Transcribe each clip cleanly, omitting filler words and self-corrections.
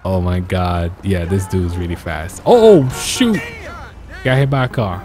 Oh my god. Yeah, this dude's really fast. Oh, shoot. Got hit by a car.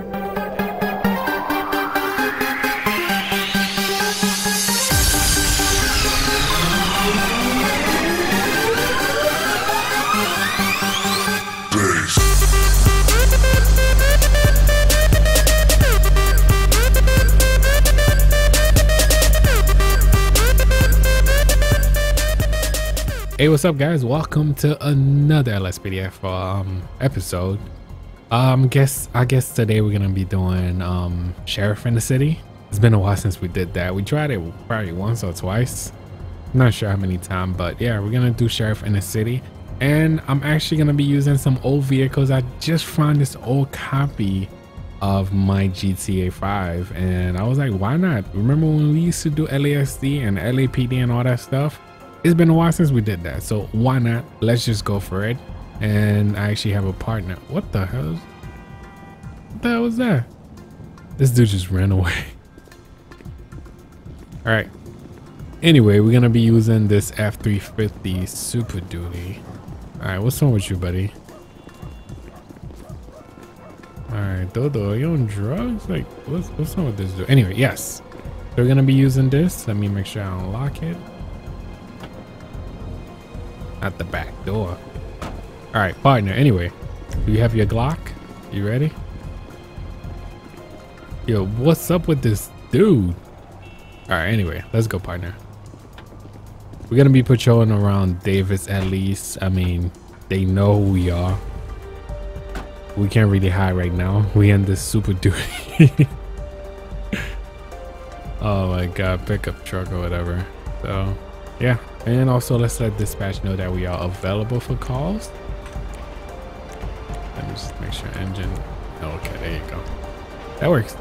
Hey, what's up guys? Welcome to another LSPDF episode. I guess today we're gonna be doing Sheriff in the City. It's been a while since we did that. We tried it probably once or twice. I'm not sure how many times, but yeah, we're gonna do Sheriff in the City. And I'm actually gonna be using some old vehicles. I just found this old copy of my GTA 5 and I was like, why not? Remember when we used to do LASD and LAPD and all that stuff? It's been a while since we did that, so why not? Let's just go for it. And I actually have a partner. What the hell was that? This dude just ran away. All right. Anyway, we're gonna be using this F350 Super Duty. All right, what's wrong with you, buddy? All right, Dodo, are you on drugs? Like, what's wrong with this dude? Anyway, yes. So we're gonna be using this. Let me make sure I unlock it. At the back door. All right, partner. Anyway, do you have your Glock? You ready? Yo, what's up with this dude? All right, anyway, let's go, partner. We're gonna be patrolling around Davis at least. I mean, they know who we are. We can't really hide right now. We in this Super Duty. Oh my god, pickup truck or whatever. So yeah. And also let's let dispatch know that we are available for calls. Let me just make sure engine. Okay, there you go. That works.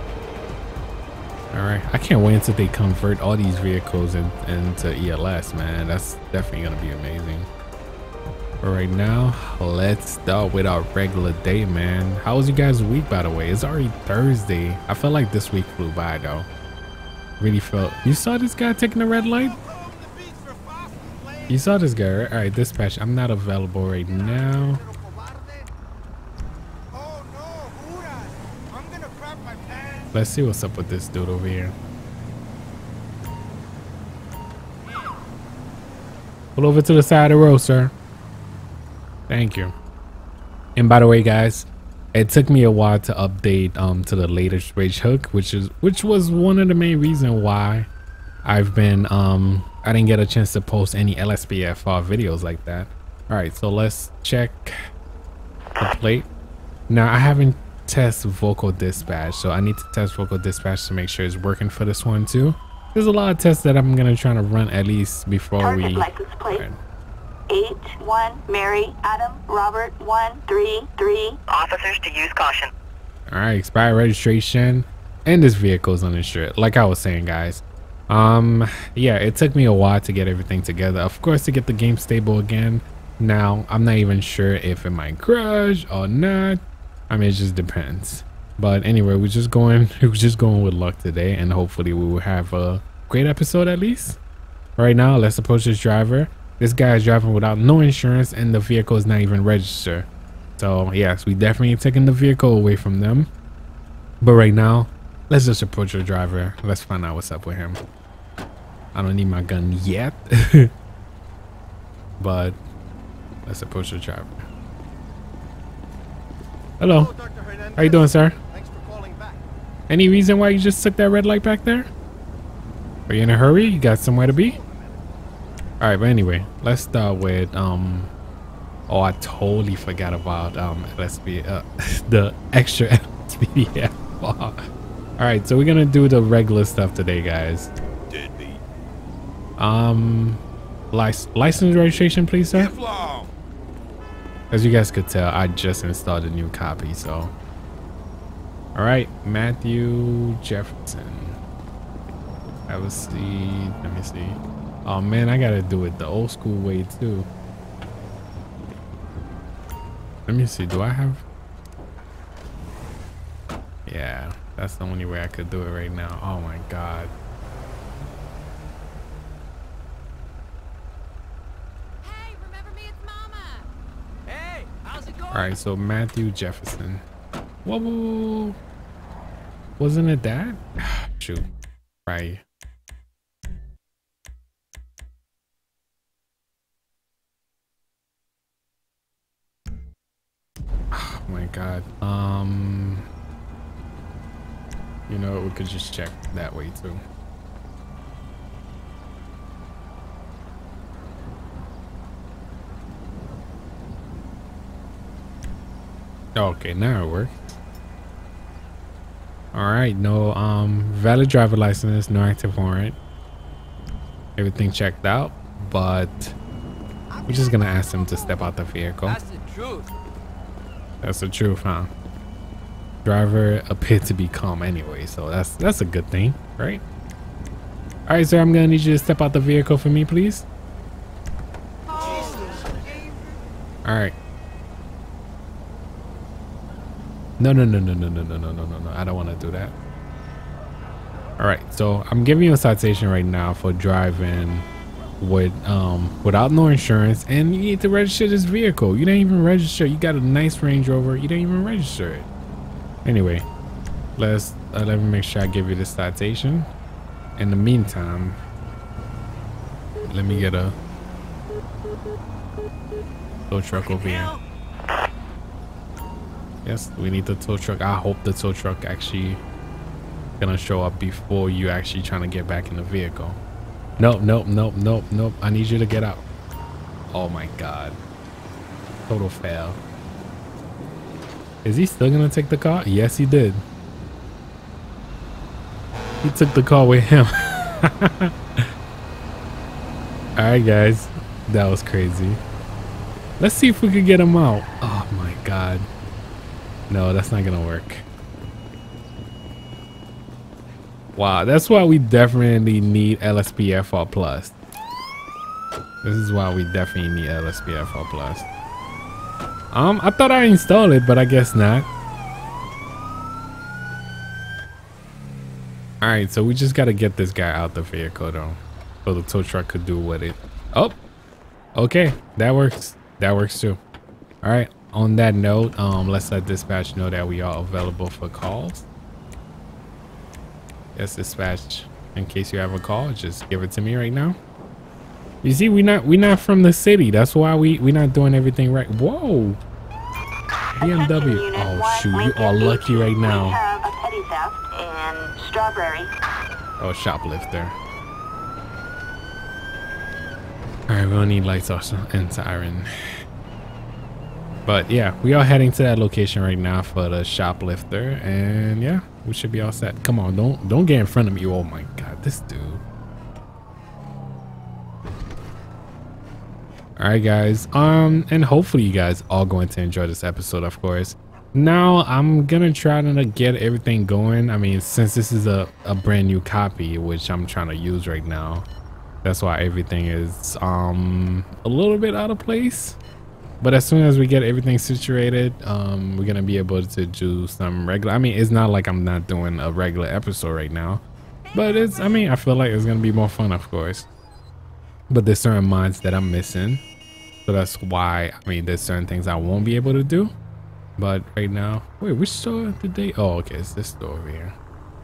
All right, I can't wait until they convert all these vehicles into ELS, man. That's definitely gonna be amazing. But right now, let's start with our regular day, man. How was you guys' week, by the way? It's already Thursday. I felt like this week flew by though. Really felt. You saw this guy taking the red light? You saw this guy, right? All right, dispatch. I'm not available right now. Let's see what's up with this dude over here. Pull over to the side of the road, sir. Thank you. And by the way, guys, it took me a while to update to the latest Rage Hook, which was one of the main reasons why I've been I didn't get a chance to post any LSPDF videos like that. All right, so let's check the plate. Now I haven't tested vocal dispatch, so I need to test vocal dispatch to make sure it's working for this one too. There's a lot of tests that I'm gonna try to run at least before we. License plate 81 Mary Adam Robert 133. Officers to use caution. All right, expired registration, and this vehicle is uninsured. Like I was saying, guys. Yeah, it took me a while to get everything together, of course, to get the game stable again. Now I'm not even sure if it might crash or not. I mean, it just depends. But anyway, we're just going with luck today, and hopefully we will have a great episode at least. Right now, let's approach this driver. This guy is driving without no insurance, and the vehicle is not even registered. So yes, we definitely taking the vehicle away from them. But right now, let's just approach the driver. Let's find out what's up with him. I don't need my gun yet. But let's approach the driver. Hello. How you doing, sir? Thanks for calling back. Any reason why you just took that red light back there? Are you in a hurry? You got somewhere to be? All right, but anyway, let's start with oh, I totally forgot about LSP the extra LSPDF. All right, so we're gonna do the regular stuff today, guys. Deadbeat. License registration, please, sir. As you guys could tell, I just installed a new copy, so. All right, Matthew Jefferson. Have a seat. Let me see. Oh man, I gotta do it the old school way too. Let me see. Do I have? Yeah, that's the only way I could do it right now. Oh my god. Hey, remember me? It's All right, so Matthew Jefferson. Whoa, whoa, whoa. Wasn't it that? Shoot. Right. Oh my God. You know, we could just check that way too. Okay, now it works. All right, no valid driver license, no active warrant. Everything checked out, but we're just gonna ask him to step out the vehicle. That's the truth. That's the truth, huh? Driver appeared to be calm anyway, so that's a good thing, right? All right, sir, I'm gonna need you to step out the vehicle for me, please. All right. No. I don't want to do that. All right, so I'm giving you a citation right now for driving with without no insurance, and you need to register this vehicle. You didn't even register. You got a nice Range Rover. You didn't even register it. Anyway, let me make sure I give you this citation. In the meantime, let me get a tow truck over here. Yes, we need the tow truck. I hope the tow truck actually gonna show up before you actually trying to get back in the vehicle. Nope. I need you to get out. Oh my God. Total fail. Is he still gonna take the car? Yes, he did. He took the car with him. All right, guys. That was crazy. Let's see if we could get him out. Oh my God. No, that's not gonna work. Wow, that's why we definitely need LSPDFR Plus. This is why we definitely need LSPDFR Plus. I thought I installed it, but I guess not. All right, so we just gotta get this guy out the vehicle though, so the tow truck could do with it. Oh, okay, that works. That works too. All right. On that note, let's let dispatch know that we are available for calls. Yes, dispatch. In case you have a call, just give it to me right now. You see, we're not from the city. That's why we're not doing everything right. Whoa. BMW. Oh shoot, you are lucky right now. We have a petty theft in Strawberry. Oh, shoplifter. All right, we don't need lights also and siren. But yeah, we are heading to that location right now for the shoplifter, and yeah, we should be all set. Come on, don't get in front of me. Oh my God, this dude. All right, guys. And hopefully you guys are going to enjoy this episode, of course. Now I'm gonna try to get everything going. I mean, since this is a brand new copy, which I'm trying to use right now, that's why everything is a little bit out of place. But as soon as we get everything situated, we're gonna be able to do some regular. I mean, it's not like I'm not doing a regular episode right now, but it's. I mean, I feel like it's gonna be more fun, of course. But there's certain mods that I'm missing, so that's why. I mean, there's certain things I won't be able to do. But right now, wait, which store did they? Oh, okay, it's this store over here.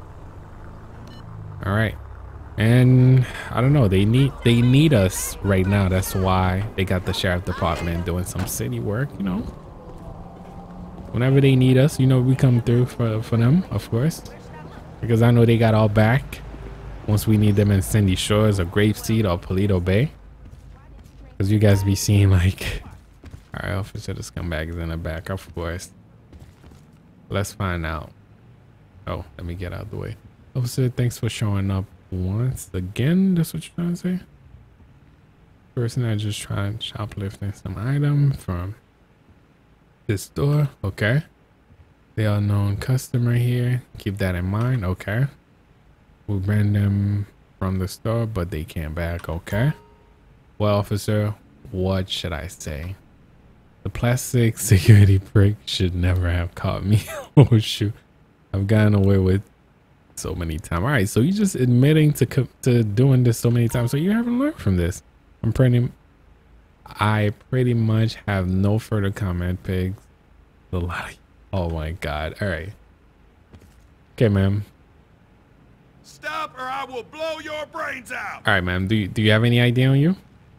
All right. And I don't know, they need us right now. That's why they got the sheriff department doing some city work, you know. Whenever they need us, you know, we come through for them, of course. Because I know they got our back once we need them in Sandy Shores or Grapeseed or Paleto Bay. Because you guys be seeing like, all right, officer, the scumbag is in the back, of course. Let's find out. Oh, let me get out of the way. Officer, thanks for showing up. Once again, that's what you're trying to say? Person I just tried shoplifting some item from this store. Okay. They are known customer here. Keep that in mind. Okay. We'll bring them from the store, but they came back. Okay. Well, officer, what should I say? The plastic security prick should never have caught me. Oh shoot. I've gotten away with so many times. All right, so you just admitting to doing this so many times, so you haven't learned from this. I pretty much have no further comment, pigs. A lot. Oh my God. All right. Okay, ma'am. Stop or I will blow your brains out. All right, ma'am. Do you have any ID on you?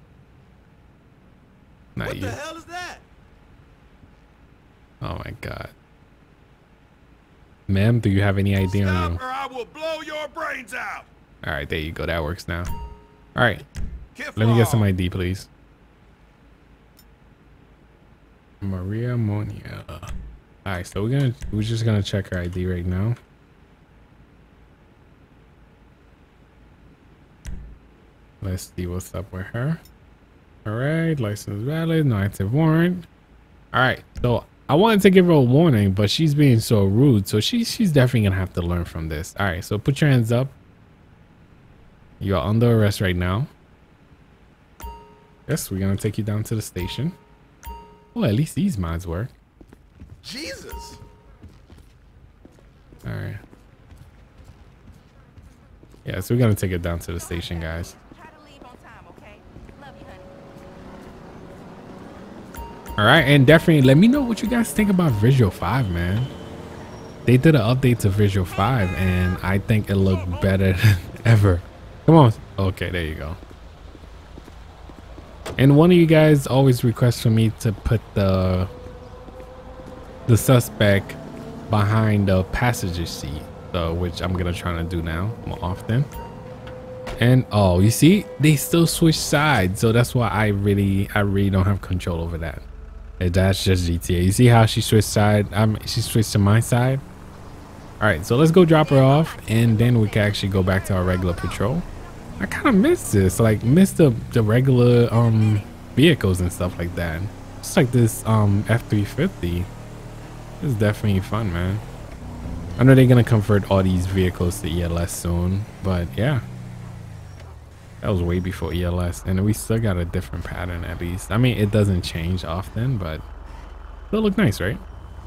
Not What you. the hell is that? Oh my God. Ma'am, do you have any ID on you? Stop or I will blow your brains out. All right, there you go. That works now. All right. Kiff Let me get some off. ID, please. Maria Monia. All right, so we're just gonna check her ID right now. Let's see what's up with her. All right, license valid, no active warrant. All right, so I wanted to give her a warning, but she's being so rude, so she's definitely gonna have to learn from this. All right, so put your hands up. You are under arrest right now. Yes, we're gonna take you down to the station. Oh, at least these mods work. Jesus. All right. Yeah, so we're gonna take it down to the station, guys. Try to leave on time, okay? Love you, honey. All right, and definitely let me know what you guys think about Visual 5, man. They did an update to Visual 5, and I think it looked better than ever. Come on. Okay, there you go. And one of you guys always requests for me to put the suspect behind the passenger seat, so which I'm gonna try to do now more often. And oh, you see, they still switch sides, so that's why I really don't have control over that. And that's just GTA. You see how she switched side? She switched to my side. All right, so let's go drop her off, and then we can actually go back to our regular patrol. I kind of miss this, like miss the regular vehicles and stuff like that. It's like this F-350. It's definitely fun, man. I know they're gonna convert all these vehicles to ELS soon, but yeah, that was way before ELS, and we still got a different pattern at least. I mean, it doesn't change often, but still look nice, right?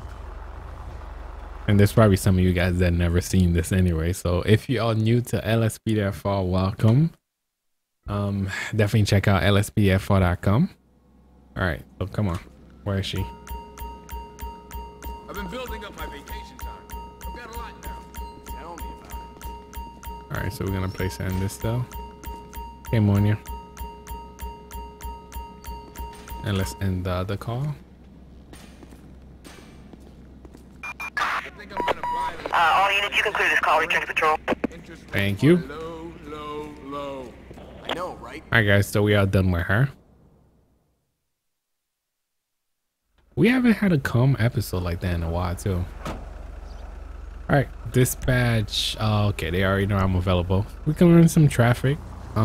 And there's probably some of you guys that never seen this anyway, so if you are new to LSPDFR, welcome. Definitely check out lspdfr.com. all right, so come on, where is she? I've been building up my vacation time. I've got a lot now. Tell me about it. All right, so we're gonna place her in this though. Okay, Monia. And let's end the other call. I think I'm gonna buy this. All units, you can clear this call. Return to patrol. Interest rate Thank you. Low, low, low. I know, right? All right, guys, so we are done with her. We haven't had a calm episode like that in a while too. All right, dispatch. Okay, they already know I'm available. We can run some traffic.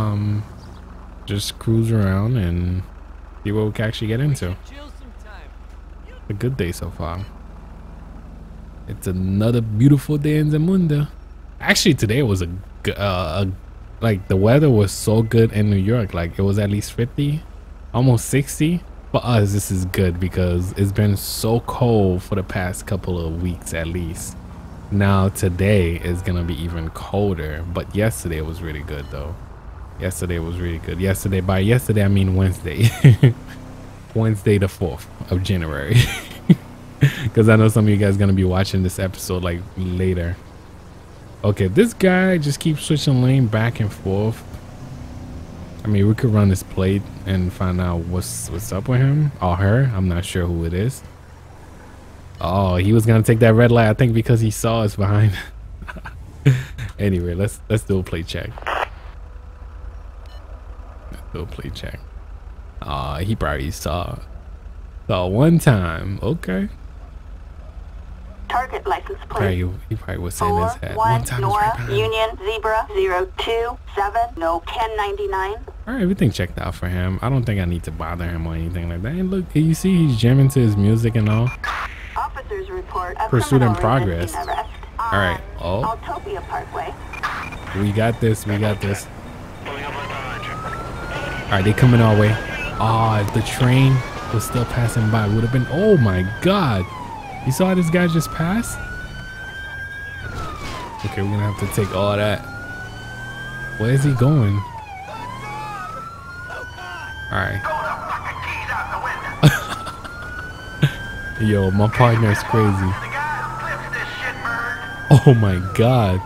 Just cruise around and see what we can actually get into. A good day so far. It's another beautiful day in Zamunda. Actually, today was like the weather was so good in New York. Like it was at least 50, almost 60. For us, this is good because it's been so cold for the past couple of weeks at least. Now today is gonna be even colder, but yesterday was really good though. Yesterday was really good. Yesterday, by yesterday I mean Wednesday. Wednesday the 4th of January. Because I know some of you guys gonna be watching this episode like later. Okay, this guy just keeps switching lane back and forth. I mean, we could run this plate and find out what's up with him or her. I'm not sure who it is. Oh, he was gonna take that red light, I think, because he saw us behind. Anyway, let's do a plate check. Let's do a plate check. He probably saw one time. Okay. Target license plate. He probably was saying his head. 41 One time is Nora right behind. Union Zebra 027 no 1099. All right, everything checked out for him. I don't think I need to bother him or anything like that. And look, you see he's jamming to his music and all. Officers report a Pursuit in criminal progress. resisting arrest All right. on Oh, Altopia Parkway. we got this. We got this. All right, they coming our way. Oh, if the train was still passing by, would have been. Oh my God. You saw this guy just pass? Okay, we're gonna have to take all that. Where is he going? All right. Yo, my partner's crazy. Oh my god.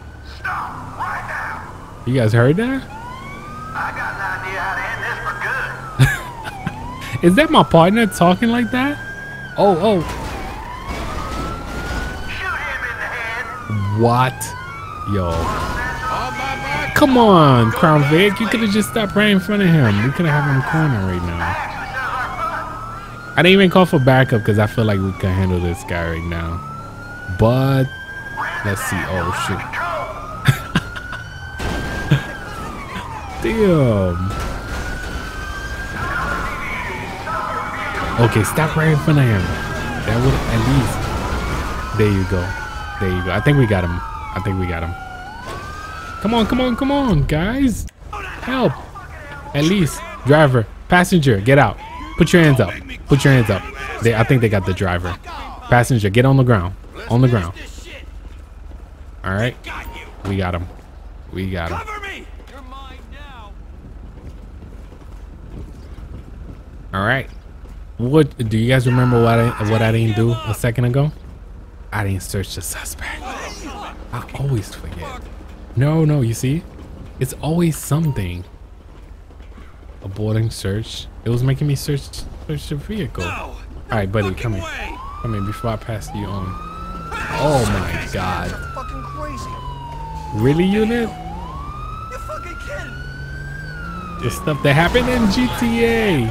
You guys heard that? I got an idea how to end this for good. Is that my partner talking like that? Oh. Shoot him in the head. What? Yo. Come on, Crown Vic. You could have just stopped right in front of him. We could have had him corner right now. I didn't even call for backup because I feel like we can handle this guy right now. But let's see. Oh shoot. Damn. Okay, stop right in front of him. That would at least. There you go. There you go. I think we got him. Come on, guys. Help. At least. Driver. Passenger, get out. Put your hands up. I think they got the driver. Passenger, get on the ground. All right. We got him. All right. What do you guys remember what I didn't do a second ago? I didn't search the suspect. I always forget. No, you see? It's always something. Aborting search. It was making me search the vehicle. All right, buddy, come here before I pass you on. Oh my god. Fucking crazy. Really, unit? You're fucking kidding. The stuff that happened in GTA.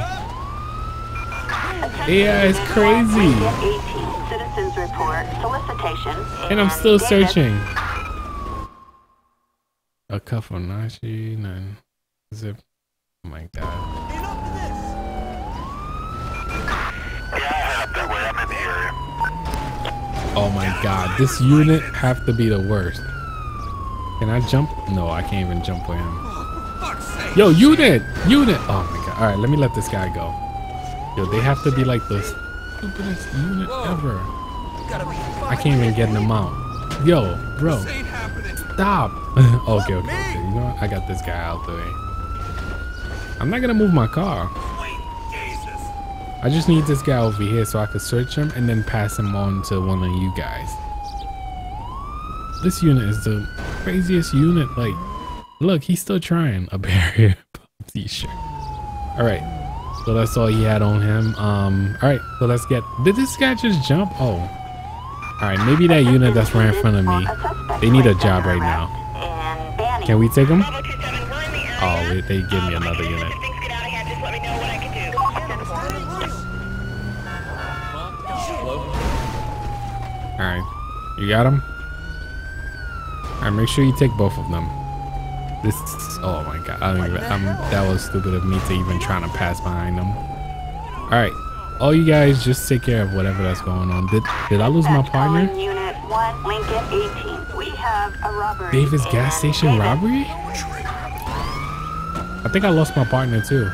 Yeah, it's crazy. 18 citizens report solicitation. And I'm still searching. A cup for Nashi, 9 zip. Oh my god. Oh my god, this unit have to be the worst. Can I jump? No, I can't even jump with him. Yo, unit! Oh my god. Alright, let me let this guy go. Yo, they have to be like the stupidest unit ever. I can't even get them out. Yo, bro. Stop. Okay. You know what? I got this guy out the way. I'm not gonna move my car. I just need this guy over here so I can search him and then pass him on to one of you guys. This unit is the craziest unit. Like, look, he's still trying. A barrier t-shirt. All right. So that's all he had on him. All right. So let's get. Did this guy just jump? Oh. All right. Maybe that unit that's right in front of me. They need a job right now. Can we take them? Oh, they give me another unit. All right, you got him. All right, make sure you take both of them. This. Oh my god, I don't even. That was stupid of me to even trying to pass behind them. All right, all you guys just take care of whatever that's going on. Did I lose my partner? Unit 1, Lincoln 18. We have a robbery. Davis gas station robbery? I think I lost my partner too.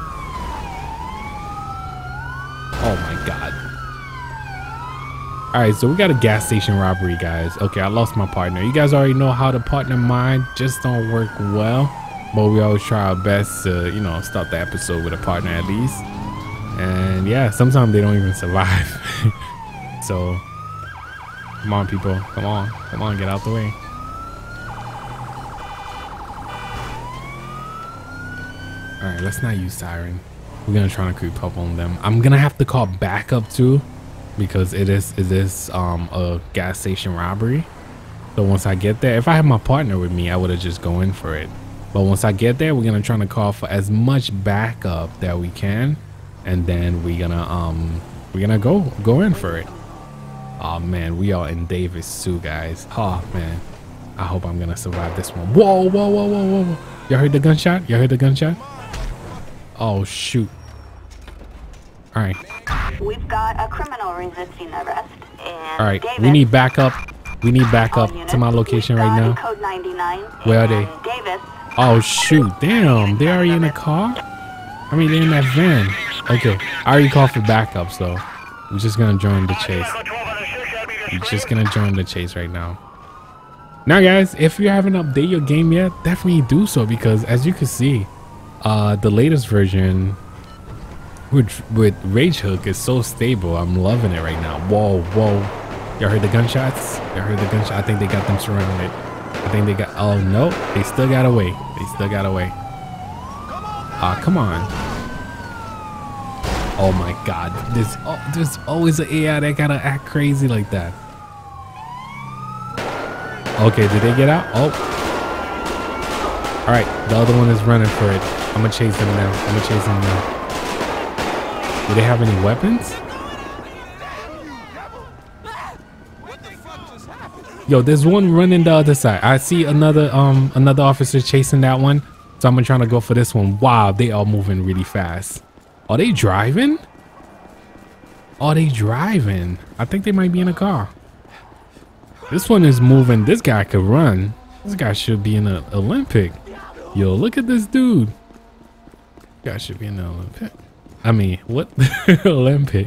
Oh my god. All right, so we got a gas station robbery, guys. Okay, I lost my partner. You guys already know how the partner mind just don't work well, but we always try our best to, you know, start the episode with a partner at least. And yeah, sometimes they don't even survive. So come on, people. Come on, get out the way. All right, let's not use siren. We're gonna try to creep up on them. I'm gonna have to call backup too, because it is a gas station robbery. So once I get there, if I had my partner with me, I would have just go in for it. But once I get there, we're gonna try to call for as much backup that we can, and then we're gonna go in for it. Oh man, we are in Davis too, guys. Oh man, I hope I'm gonna survive this one. Whoa! Y'all heard the gunshot? Oh shoot! All right. We've got a criminal resisting arrest. And all right, Davis, we need backup. We need backup to my location right now. Code 99. Where are they? Davis. Oh shoot! Damn, they already in the car. I mean, they're in that van. Okay, I already called for backup, so we're just gonna join the chase. Right now. Now, guys, if you haven't updated your game yet, definitely do so, because as you can see, the latest version with Rage Hook is so stable. I'm loving it right now. Whoa, whoa. Y'all heard the gunshots? Y'all heard the gunshot? I think they got them surrounded. I think they got, oh no, they still got away. They still got away. Come on. Oh my God. There's always an AI that gotta act crazy like that. Okay, did they get out? Oh. All right, the other one is running for it. I'm gonna chase them now. I'm gonna chase them now. Do they have any weapons? Yo, there's one running the other side. I see another officer chasing that one. So I'm trying to go for this one. Wow, they are moving really fast. Are they driving? Are they driving? I think they might be in a car. This one is moving. This guy could run. This guy should be in an Olympic. Yo, look at this dude. This guy should be in the Olympic. I mean, what? Olympic.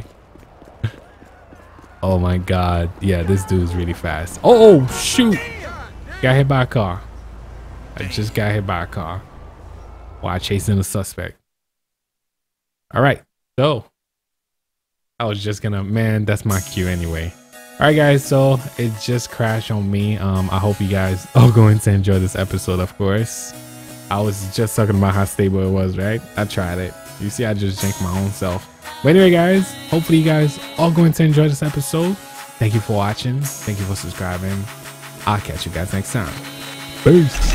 Oh my God. Yeah, this dude's really fast. Oh, shoot. Got hit by a car. I just got hit by a car while chasing a suspect. All right. So I was just gonna, man, that's my cue anyway. All right, guys. So it just crashed on me. I hope you guys are going to enjoy this episode, of course. I was just talking about how stable it was, right? I tried it. You see, I just janked my own self. But anyway, guys, hopefully you guys are going to enjoy this episode. Thank you for watching. Thank you for subscribing. I'll catch you guys next time. Peace.